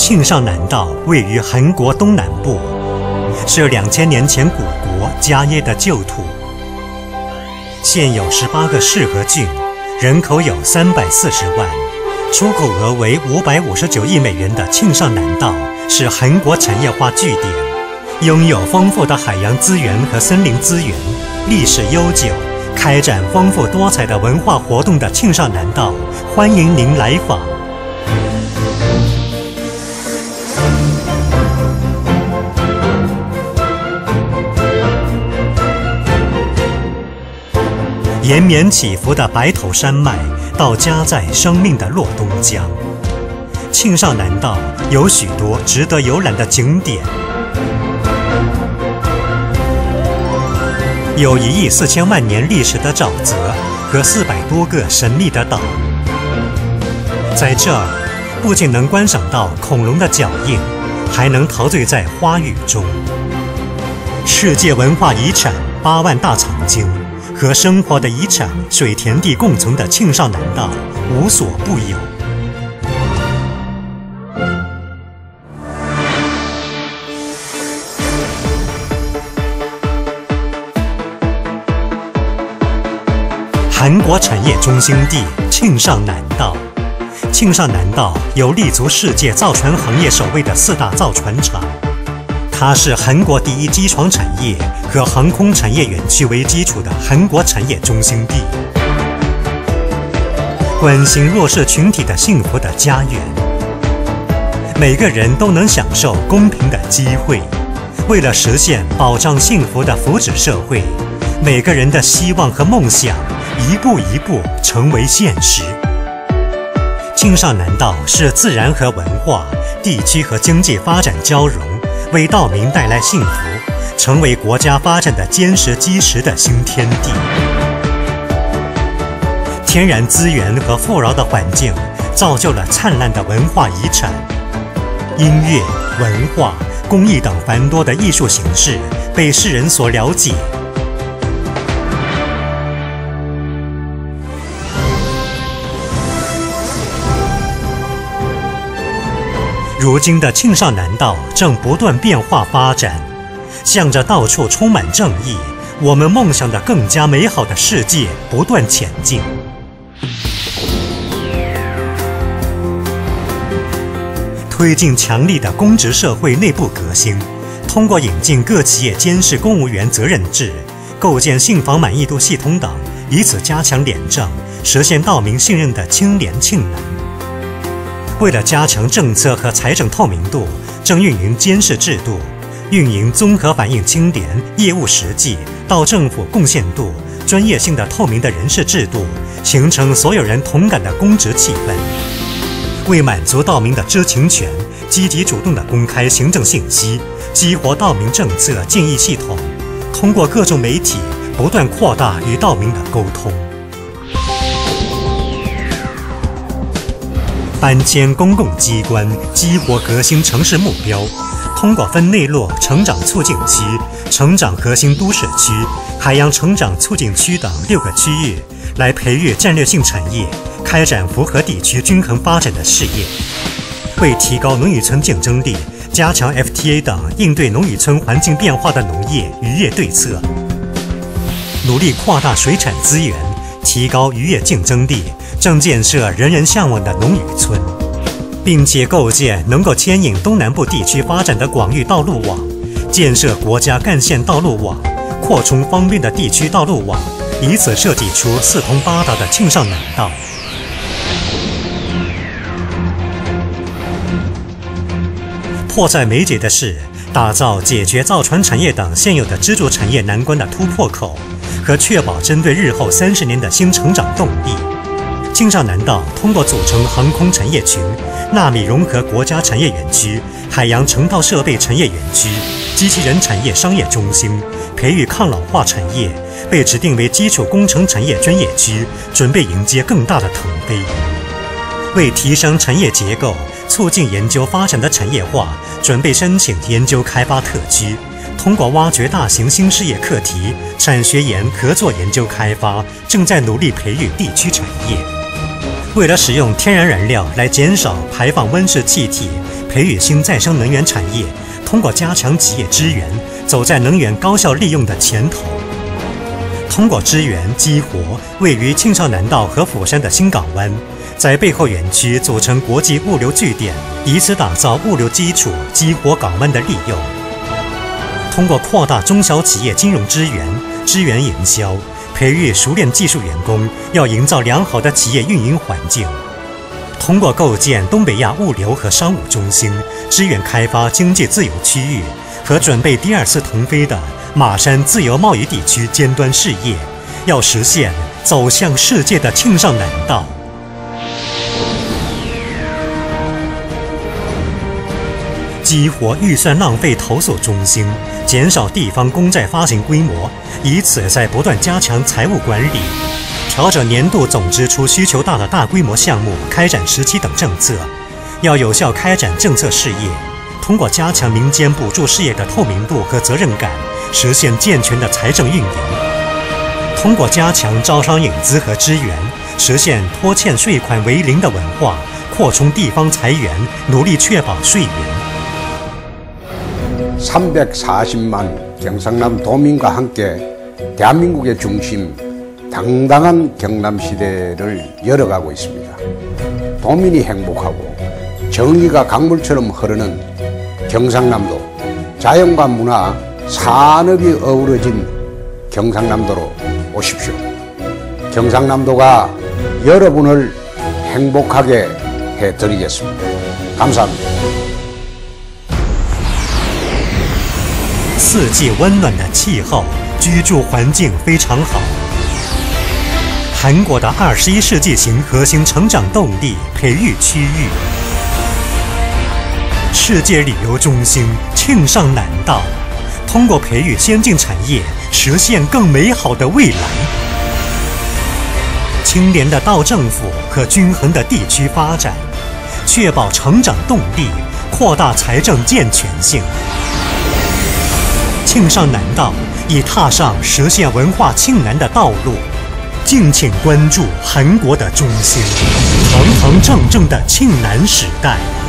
庆尚南道位于韩国东南部，是2000年前古国迦耶的旧土。现有18个市和郡，人口有340万，出口额为559亿美元的庆尚南道是韩国产业化据点，拥有丰富的海洋资源和森林资源，历史悠久，开展丰富多彩的文化活动的庆尚南道，欢迎您来访。延绵起伏的白头山脉到夹在生命的洛东江，庆尚南道有许多值得游览的景点，有1亿4000万年历史的沼泽和400多个神秘的岛。在这儿，不仅能观赏到恐龙的脚印，还能陶醉在花语中。世界文化遗产8万大藏经和生活的遗产水田地共存的庆尚南道无所不有。韩国产业中心地庆尚南道，庆尚南道有立足世界造船行业首位的4大造船厂。它是韩国第一机床产业和航空产业园区为基础的韩国产业中心地，关心弱势群体的幸福的家园。每个人都能享受公平的机会，为了实现保障幸福的福祉社会，每个人的希望和梦想一步一步成为现实。庆尚南道是自然和文化、地区和经济发展交融，为道民带来幸福，成为国家发展的坚实基石的新天地。天然资源和富饶的环境造就了灿烂的文化遗产，音乐、文化、工艺等繁多的艺术形式被世人所了解。如今的庆尚南道正不断变化发展，向着到处充满正义、我们梦想的更加美好的世界不断前进。推进强力的公职社会内部革新，通过引进各企业监视公务员责任制、构建信访满意度系统等，以此加强廉政，实现道民信任的清廉庆南。为了加强政策和财政透明度，正运营监视制度，运营综合反映清廉、业务实际、到政府贡献度、专业性的透明的人事制度，形成所有人同感的公职气氛。为满足道民的知情权，积极主动地公开行政信息，激活道民政策建议系统，通过各种媒体不断扩大与道民的沟通。搬迁公共机关，激活革新城市目标，通过分内陆成长促进区、成长核心都市区、海洋成长促进区等6个区域，来培育战略性产业，开展符合地区均衡发展的事业。为提高农渔村竞争力，加强 FTA 等应对农渔村环境变化的农业渔业对策，努力扩大水产资源，提高渔业竞争力，正建设人人向往的农渔村，并且构建能够牵引东南部地区发展的广域道路网，建设国家干线道路网，扩充方便的地区道路网，以此设计出4通8达的庆尚南道。迫在眉睫的是，打造解决造船产业等现有的支柱产业难关的突破口，和确保针对日后30年的新成长动力。庆尚南道通过组成航空产业群、纳米融合国家产业园区、海洋成套设备产业园区、机器人产业商业中心，培育抗老化产业，被指定为基础工程产业专业区，准备迎接更大的腾飞。为提升产业结构，促进研究发展的产业化，准备申请研究开发特区，通过挖掘大型新事业课题，产学研合作研究开发，正在努力培育地区产业。为了使用天然燃料来减少排放温室气体， 培育新再生能源产业，通过加强企业支援，走在能源高效利用的前头。通过支援激活位于庆尚南道和釜山的新港湾，在背后园区组成国际物流据点，以此打造物流基础，激活港湾的利用。通过扩大中小企业金融支援营销，培育熟练技术员工，要营造良好的企业运营环境。通过构建东北亚物流和商务中心，支援开发经济自由区域和准备第2次腾飞的马山自由贸易地区尖端事业，要实现走向世界的庆尚南道。激活预算浪费投诉中心，减少地方公债发行规模，以此在不断加强财务管理，调整年度总支出需求大的大规模项目开展时期等政策，要有效开展政策事业，通过加强民间补助事业的透明度和责任感，实现健全的财政运营。通过加强招商引资和支援，实现拖欠税款为零的文化，扩充地方财源，努力确保税源。 340만 경상남 도민과 함께 대한민국의 중심 당당한 경남시대를 열어가고 있습니다. 도민이 행복하고 정의가 강물처럼 흐르는 경상남도, 자연과 문화, 산업이 어우러진 경상남도로 오십시오. 경상남도가 여러분을 행복하게 해드리겠습니다. 감사합니다. 四季温暖的气候，居住环境非常好。韩国的21世纪型核心成长动力培育区域，世界旅游中心庆尚南道，通过培育先进产业，实现更美好的未来。清廉的道政府和均衡的地区发展，确保成长动力，扩大财政健全性。庆尚南道已踏上实现文化庆南的道路，敬请关注韩国的中心，堂堂正正的庆南时代。